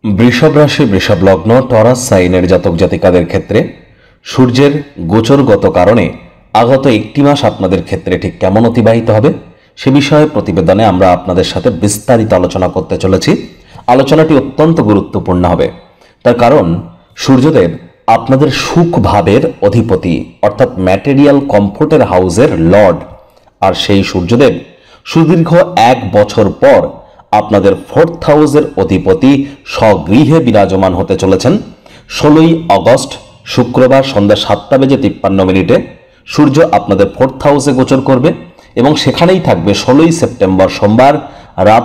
বৃষভ রাশি, বৃষভ লগ্ন, টরাস সাইনের জাতক জাতিকাদের ক্ষেত্রে সূর্যের গোচরগত কারণে আগত একটি মাস আপনাদের ক্ষেত্রে ঠিক কেমন অতিবাহিত হবে সে বিষয়ে প্রতিবেদনে আমরা আপনাদের সাথে বিস্তারিত আলোচনা করতে চলেছি। আলোচনাটি অত্যন্ত গুরুত্বপূর্ণ হবে, তার কারণ সূর্যদেব আপনাদের সুখ ভাবের অধিপতি, অর্থাৎ ম্যাটেরিয়াল কমফোর্টের হাউসের লর্ড। আর সেই সূর্যদেব সুদীর্ঘ 1 বছর পর আপনাদের 4th হাউসের অধিপতি স্বগৃহে বিরাজমান হতে চলেছেন। 16ই আগস্ট শুক্রবার সন্ধ্যা 7:53 সূর্য আপনাদের 4th হাউসে গোচর করবে এবং সেখানেই থাকবে 16ই সেপ্টেম্বর সোমবার রাত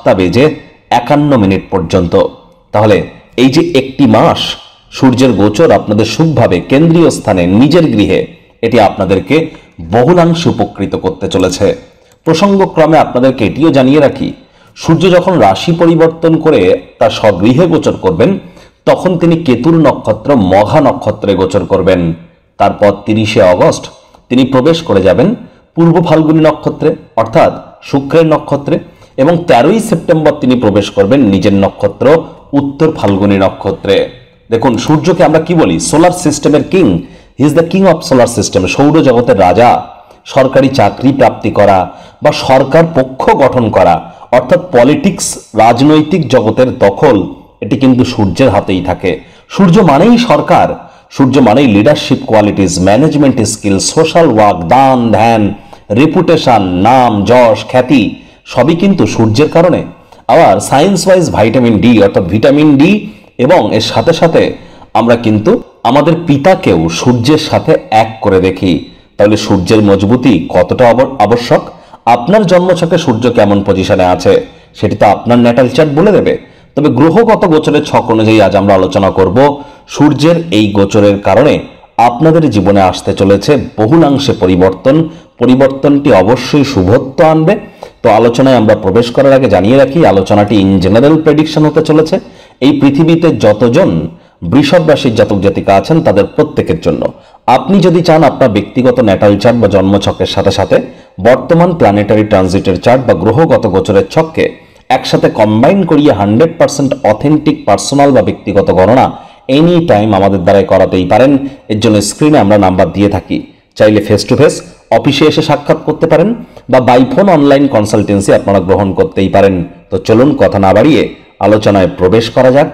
7:51 পর্যন্ত। তাহলে এই যে একটি মাস সূর্যের গোচর আপনাদের সুখভাবে কেন্দ্রীয় স্থানে নিজের গৃহে, এটি আপনাদেরকে বহুলাংশে উপকৃত করতে চলেছে। প্রসঙ্গক্রমে আপনাদেরকে এটিও জানিয়ে রাখি, সূর্য যখন রাশি পরিবর্তন করে তার স্বগৃহে গোচর করবেন তখন তিনি কেতুর নক্ষত্র মঘা নক্ষত্রে গোচর করবেন। তারপর 30শে আগস্ট তিনি প্রবেশ করে যাবেন পূর্ব ফাল্গুনী নক্ষত্রে, অর্থাৎ শুক্রের নক্ষত্রে, এবং 13ই সেপ্টেম্বর তিনি প্রবেশ করবেন নিজের নক্ষত্র উত্তর ফাল্গুনী নক্ষত্রে। দেখুন, সূর্যকে আমরা কি বলি? সোলার সিস্টেমের king. He is the king of solar system, সৌরজগতের রাজা। সরকারি চাকরি প্রাপ্তি করা বা সরকার পক্ষ গঠন করা, অর্থাৎ পলিটিক্স, রাজনৈতিক জগতের দখল, এটি কিন্তু সূর্যের হাতেই থাকে। সূর্য মানেই সরকার, সূর্য মানেই leadership qualities, management skill, social work, দান ধ্যান, রেপুটেশন, নাম যশ খ্যাতি, সবই কিন্তু সূর্যের কারণে। আবার সায়েন্স ওয়াইজ ভাইটামিন ডি, অর্থাৎ ভিটামিন ডি, এবং এর সাথে সাথে আমরা কিন্তু আমাদের পিতাকেও সূর্যের সাথে এক করে দেখি। তাহলে সূর্যের মজবুতি কতটা আবশ্যক? আপনার জন্মছকে সূর্য কেমন পজিশনে আছে সেটি তো আপনার ন্যাটাল চার্ট বলে দেবে। তবে গ্রহগত গোচরের ছক অনুযায়ী আজ আমরা আলোচনা করব সূর্যের এই গোচরের কারণে আপনাদের জীবনে আসতে চলেছে বহুলাংশে পরিবর্তন। পরিবর্তনটি অবশ্যই শুভত্ব আনবে। তো আলোচনায় আমরা প্রবেশ করার আগে জানিয়ে রাখি, আলোচনাটি ইন জেনারেল প্রেডিকশন হতে চলেছে। এই পৃথিবীতে যতজন বৃষভ রাশির জাতক জাতিকা আছেন তাদের প্রত্যেকের জন্য। আপনি যদি চান আপনার ব্যক্তিগত ন্যাটাল চার্ট বা জন্মছকের সাথে সাথে বর্তমান প্ল্যানেটারি ট্রানজিটের চার্ট বা গ্রহগত গোচরের ছককে একসাথে কম্বাইন করিয়ে 100% অথেন্টিক পার্সোনাল বা ব্যক্তিগত গণনা এনি টাইম আমাদের দ্বারাই করাতেই পারেন। এর জন্য স্ক্রিনে আমরা নাম্বার দিয়ে থাকি। চাইলে ফেস টু ফেস অফিসে এসে সাক্ষাৎ করতে পারেন বা বাইফোন অনলাইন কনসালটেন্সি আপনারা গ্রহণ করতেই পারেন। তো চলুন কথা না বাড়িয়ে আলোচনায় প্রবেশ করা যাক।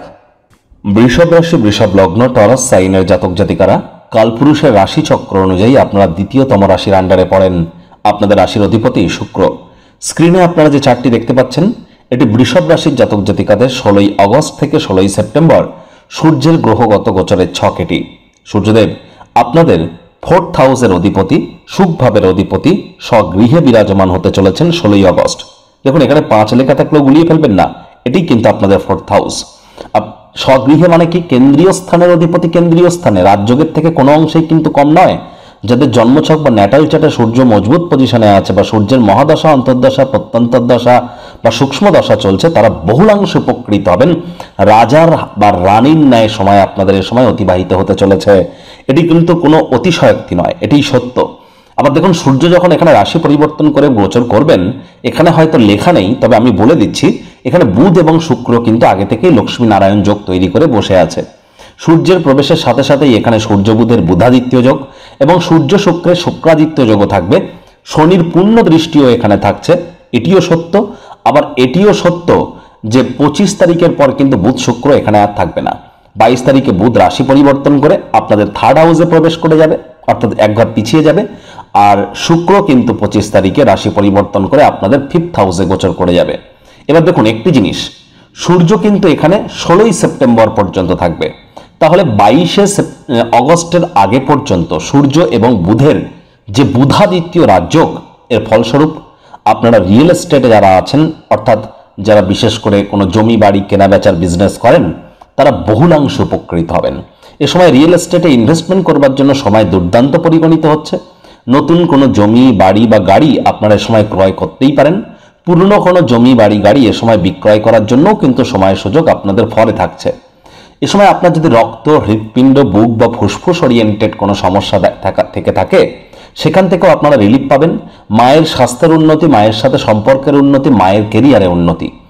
বৃষভ রাশি, বৃষভ লগ্ন, টরাস সাইনের জাতক জাতিকারা কালপুরুষের রাশি চক্র অনুযায়ী আপনারা দ্বিতীয়তম রাশির আন্ডারে পড়েন। আপনাদের রাশির অধিপতি শুক্র। স্ক্রিনে আপনারা যে চার্টটি দেখতে পাচ্ছেন এটি বৃষভ রাশির জাতক জাতিকাদের 16ই আগস্ট থেকে 16ই সেপ্টেম্বর সূর্যের গ্রহগত গোচরের ছক। এটি সূর্যদেব আপনাদের 4th হাউসের অধিপতি, সুখভাবের অধিপতি, স্বগৃহে বিরাজমান হতে চলেছেন 16ই আগস্ট। দেখুন, এখানে 5 লেখা থাকলেও গুলিয়ে ফেলবেন না, এটি কিন্তু আপনাদের 4th হাউস। স্বগৃহে মানে কি? কেন্দ্রীয় স্থানের অধিপতি। কেন্দ্রীয় স্থানে রাজযোগের থেকে কোনো অংশেই কিন্তু কম নয়। যাদের জন্মছক বা ন্যাটাল চার্টে সূর্য মজবুত পজিশনে আছে বা সূর্যের মহাদশা, অন্তর্দশা, প্রত্যন্তর্দশা বা সূক্ষ্ম দশা চলছে, তারা বহুলাংশে উপকৃত হবেন। রাজার বা রানীর ন্যায় সময় আপনাদের এ সময় অতিবাহিত হতে চলেছে। এটি কিন্তু কোনো অতিশয়োক্তি নয়, এটিই সত্য। আবার দেখুন, সূর্য যখন এখানে রাশি পরিবর্তন করে গোচর করবেন, এখানে হয়তো লেখা নেই, তবে আমি বলে দিচ্ছি, এখানে বুধ এবং শুক্র কিন্তু আগে থেকেই লক্ষ্মী নারায়ণ যোগ তৈরি করে বসে আছে। সূর্যের প্রবেশের সাথে সাথেই এখানে সূর্য বুধের বুধাদিত্য যোগ এবং সূর্য শুক্রের শুক্রাদিত্য যোগও থাকবে। শনির পূর্ণ দৃষ্টিও এখানে থাকছে, এটিও সত্য। আবার এটিও সত্য যে 25 তারিখের পর কিন্তু বুধ শুক্র এখানে আর থাকবে না। 22 তারিখে বুধ রাশি পরিবর্তন করে আপনাদের 3rd হাউসে প্রবেশ করে যাবে, অর্থাৎ এক ঘর পিছিয়ে যাবে। আর শুক্র কিন্তু 25 তারিখে রাশি পরিবর্তন করে আপনাদের 5th হাউসে গোচর করে যাবে। এবার দেখুন একটি জিনিস, সূর্য কিন্তু এখানে 16ই সেপ্টেম্বর পর্যন্ত থাকবে। তাহলে 22শে আগস্টের আগে পর্যন্ত সূর্য এবং বুধের যে বুধাদিত্য রাজযোগ, এর ফলস্বরূপ আপনারা রিয়েল এস্টেটে যারা আছেন, অর্থাৎ যারা বিশেষ করে কোনো জমি বাড়ি কেনা বেচার বিজনেস করেন, তারা বহুলাংশে উপকৃত হবেন। এ সময় রিয়েল এস্টেটে ইনভেস্টমেন্ট করবার জন্য সময় দুর্দান্ত পরিগণিত হচ্ছে। নতুন কোনো জমি বাড়ি বা গাড়ি আপনারা এ সময় ক্রয় করতেই পারেন। পুরনো কোনো জমি বাড়ি গাড়ি এ সময় বিক্রয় করার জন্যও কিন্তু সময় সুযোগ আপনাদের ফলে থাকছে। এ সময় আপনার যদি রক্ত, হৃৎপিণ্ড, বুক বা ফুসফুস ওরিয়েন্টেড কোনো সমস্যা থেকে থাকে, সেখান থেকেও আপনারা রিলিফ পাবেন। মায়ের স্বাস্থ্যের উন্নতি, মায়ের সাথে সম্পর্কের উন্নতি, মায়ের কেরিয়ারে উন্নতি,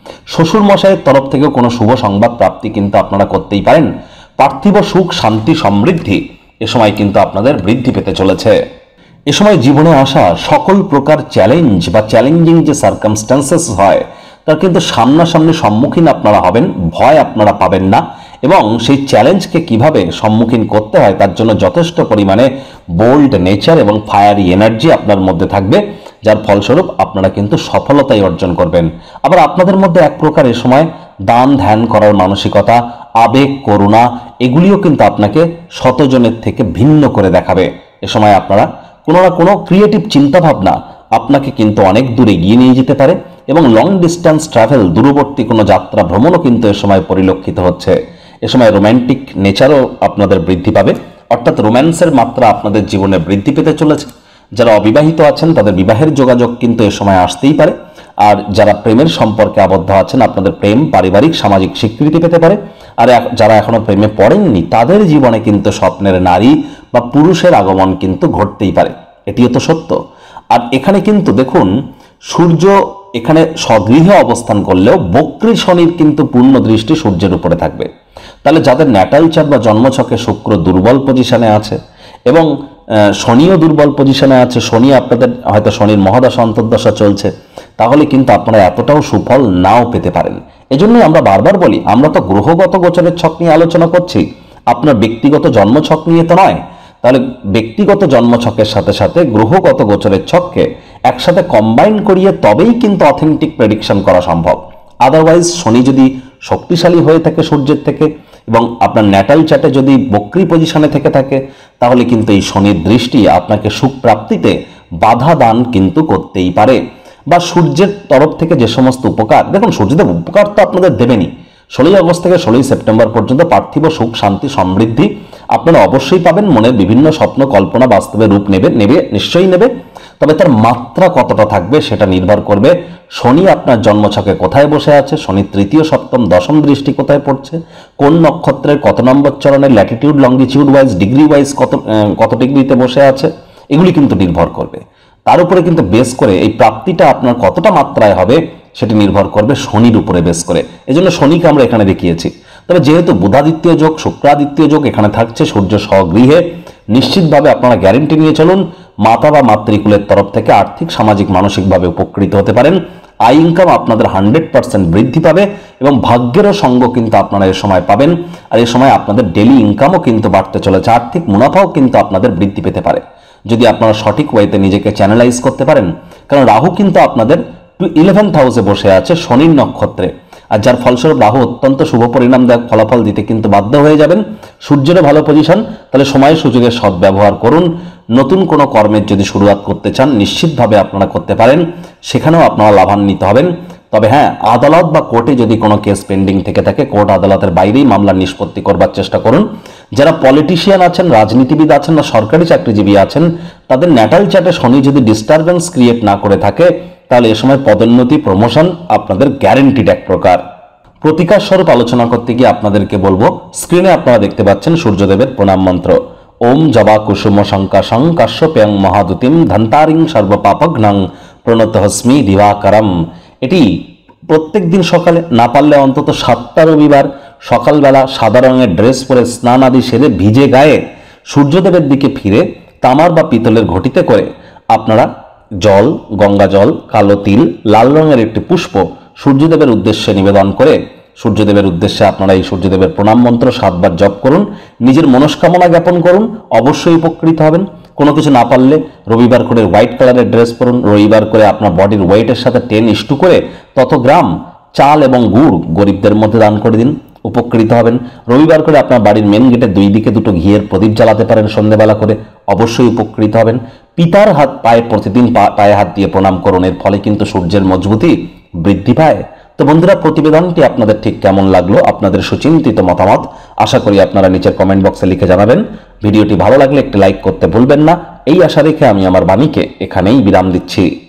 শ্বশুর মশাইয়ের তরফ থেকে কোনো শুভ সংবাদ প্রাপ্তি কিন্তু আপনারা করতেই পারেন। পার্থিব সুখ, শান্তি, সমৃদ্ধি এ সময় কিন্তু আপনাদের বৃদ্ধি পেতে চলেছে। এ সময় জীবনে আসা সকল প্রকার চ্যালেঞ্জ বা চ্যালেঞ্জিং যে সার্কামস্ট্যান্সেস হয় তার কিন্তু সামনাসামনি সম্মুখীন আপনারা হবেন, ভয় আপনারা পাবেন না, এবং সেই চ্যালেঞ্জকে কিভাবে সম্মুখীন করতে হয় তার জন্য যথেষ্ট পরিমাণে বোল্ড নেচার এবং ফায়ারি এনার্জি আপনার মধ্যে থাকবে, যার ফলস্বরূপ আপনারা কিন্তু সফলতাই অর্জন করবেন। আবার আপনাদের মধ্যে এক প্রকার এ সময় দান ধ্যান করার মানসিকতা, আবেগ, করুণা এগুলিও কিন্তু আপনাকে শতজনের থেকে ভিন্ন করে দেখাবে। এ সময় আপনারা কোনো না কোনো ক্রিয়েটিভ চিন্তাভাবনা আপনাকে কিন্তু অনেক দূরে এগিয়ে নিয়ে যেতে পারে, এবং লং ডিস্টেন্স ট্রাভেল, দূরবর্তী কোনো যাত্রা ভ্রমণও কিন্তু এ সময় পরিলক্ষিত হচ্ছে। এ সময় রোম্যান্টিক নেচারও আপনাদের বৃদ্ধি পাবে, অর্থাৎ রোম্যান্সের মাত্রা আপনাদের জীবনে বৃদ্ধি পেতে চলেছে। যারা অবিবাহিত আছেন তাদের বিবাহের যোগাযোগ কিন্তু এ সময় আসতেই পারে, আর যারা প্রেমের সম্পর্কে আবদ্ধ আছেন আপনাদের প্রেম পারিবারিক সামাজিক স্বীকৃতি পেতে পারে, আর যারা এখনো প্রেমে পড়েননি তাদের জীবনে কিন্তু স্বপ্নের নারী বা পুরুষের আগমন কিন্তু ঘটতেই পারে, এটিও তো সত্য। আর এখানে কিন্তু দেখুন, সূর্য এখানে স্বগৃহে অবস্থান করলেও বক্রী শনির কিন্তু পূর্ণ দৃষ্টি সূর্যের উপরে থাকবে। তাহলে যাদের ন্যাটাল চার্ট বা জন্মছকে শুক্র দুর্বল পজিশনে আছে এবং শনিও দুর্বল পজিশনে আছে, শনি আপনাদের হয়তো শনির মহাদশা অন্তর্দশা চলছে, তাহলে কিন্তু আপনারা এতটাও সুফল নাও পেতে পারেন। এজন্যই আমরা বারবার বলি, আমরা তো গ্রহগত গোচরের ছক নিয়ে আলোচনা করছি, আপনার ব্যক্তিগত জন্মছক নিয়ে তো নয়। তাহলে ব্যক্তিগত জন্মছকের সাথে সাথে গ্রহগত গোচরের ছককে একসাথে কম্বাইন করিয়ে তবেই কিন্তু অথেন্টিক প্রেডিকশন করা সম্ভব। আদারওয়াইজ শনি যদি শক্তিশালী হয়ে থাকে সূর্যের থেকে এবং আপনার ন্যাটাল চার্টে যদি বক্রী পজিশনে থেকে থাকে, তাহলে কিন্তু এই শনির দৃষ্টি আপনাকে সুখ প্রাপ্তিতে বাধা দান কিন্তু করতেই পারে। বা সূর্যের তরফ থেকে যে সমস্ত উপকার, দেখুন সূর্যদেব উপকার তো আপনাদের দেবেনই। 16 আগস্ট থেকে 16 সেপ্টেম্বর পর্যন্ত পার্থিব সুখ, শান্তি, সমৃদ্ধি আপনারা অবশ্যই পাবেন। মনের বিভিন্ন স্বপ্ন কল্পনা বাস্তবে রূপ নেবে, নিশ্চয়ই নেবে। তবে তার মাত্রা কতটা থাকবে সেটা নির্ভর করবে শনি আপনার জন্মছকে কোথায় বসে আছে, শনি তৃতীয়, সপ্তম, দশম দৃষ্টি কোথায় পড়ছে, কোন নক্ষত্রের কত নম্বর চরণের latitude, longitude wise, degree wise কত ডিগ্রিতে বসে আছে, এগুলি কিন্তু নির্ভর করবে। তার উপরে কিন্তু বেস করে এই প্রাপ্তিটা আপনার কতটা মাত্রায় হবে সেটি নির্ভর করবে শনির উপরে বেস করে। এজন্য শনিকে আমরা এখানে দেখিয়েছি। তবে যেহেতু বুধাদিত্য যোগ, শুক্রাদিত্য যোগ এখানে থাকছে সূর্য স্বগৃহে, নিশ্চিতভাবে আপনারা গ্যারেন্টি নিয়ে চলুন, মাতা বা মাতৃকুলের তরফ থেকে আর্থিক, সামাজিক, মানসিকভাবে উপকৃত হতে পারেন। আয় ইনকাম আপনাদের 100% বৃদ্ধি পাবে এবং ভাগ্যেরও সঙ্গ কিন্তু আপনারা এ সময় পাবেন। আর এ সময় আপনাদের ডেলি ইনকামও কিন্তু বাড়তে চলেছে, আর্থিক মুনাফাও কিন্তু আপনাদের বৃদ্ধি পেতে পারে যদি আপনারা সঠিক ওয়েতে নিজেকে চ্যানেলাইজ করতে পারেন। কারণ রাহু কিন্তু আপনাদের 11th হাউসে বসে আছে শনির নক্ষত্রে, আর যার ফলস্বরূপ রাহু অত্যন্ত শুভ পরিণামদায়ক ফলাফল দিতে কিন্তু বাধ্য হয়ে যাবেন। সূর্যেরও ভালো পজিশন, তাহলে সময় সুযোগের সদ্ব্যবহার করুন। নতুন কোনো কর্মের যদি শুরুয়াত করতে চান নিশ্চিতভাবে আপনারা করতে পারেন, সেখানেও আপনারা লাভান্বিত হবেন। তবে হ্যাঁ, আদালত বা কোর্টে যদি কোনো কেস পেন্ডিং থেকে থাকে, কোর্ট আদালতের বাইরেই মামলা নিষ্পত্তি করবার চেষ্টা করুন। যারা পলিটিশিয়ান আছেন, রাজনীতিবিদ আছেন বা সরকারি চাকরিজীবী আছেন, তাদের ন্যাটাল চার্টে শনি যদি ডিস্টারবেন্স ক্রিয়েট না করে থাকে, তাহলে এ সময় পদোন্নতি, প্রমোশন আপনাদের গ্যারেন্টিড এক প্রকার। প্রতিকার স্বরূপ আলোচনা করতে গিয়ে আপনাদেরকে বলবো, স্ক্রিনে আপনারা দেখতে পাচ্ছেন সূর্যদেবের প্রণাম মন্ত্র, ওম জবা কুসুম শঙ্কাশং কাশ্যপ্যাং মহাদুতিম ধন্তারিং সর্বপাপঘ্নং প্রণতহস্মি দিবাকরম। এটি প্রত্যেক দিন সকালে, না পারলে অন্তত 7টা রবিবার সকালবেলা সাদা রঙের ড্রেস পরে স্নান আদি সেরে ভিজে গায়ে সূর্যদেবের দিকে ফিরে তামার বা পিতলের ঘটিতে করে আপনারা জল, গঙ্গা জল, কালো তিল, লাল রঙের একটি পুষ্প সূর্যদেবের উদ্দেশ্যে নিবেদন করে সূর্যদেবের উদ্দেশ্যে আপনারা এই সূর্যদেবের প্রণাম মন্ত্র 7 বার জপ করুন, নিজের মনস্কামনা জ্ঞাপন করুন, অবশ্যই উপকৃত হবেন। কোনো কিছু না পারলে রবিবার করে হোয়াইট কালারের ড্রেস পরুন, রবিবার করে আপনার বডির ওয়েটের সাথে 10:2 করে তত গ্রাম চাল এবং গুড় গরিবদের মধ্যে দান করে দিন, উপকৃত হবেন। রবিবার করে আপনার বাড়ির মেন গেটে 2 দিকে 2টো ঘিয়ের প্রদীপ জ্বালাতে পারেন সন্ধ্যেবেলা করে, অবশ্যই উপকৃত হবেন। পিতার হাত পায়ে প্রতিদিন পায়ে হাত দিয়ে প্রণাম করুন, এর ফলে কিন্তু সূর্যের মজবুতি বৃদ্ধি পায়। তো বন্ধুরা, প্রতিবেদনটি আপনাদের ঠিক কেমন লাগলো, আপনাদের সুচিন্তিত মতামত আশা করি আপনারা নিচের কমেন্ট বক্সে লিখে জানাবেন। ভিডিওটি ভালো লাগলে একটি লাইক করতে ভুলবেন না। এই আশা রেখে আমি আমার বাণীকে এখানেই বিরাম দিচ্ছি।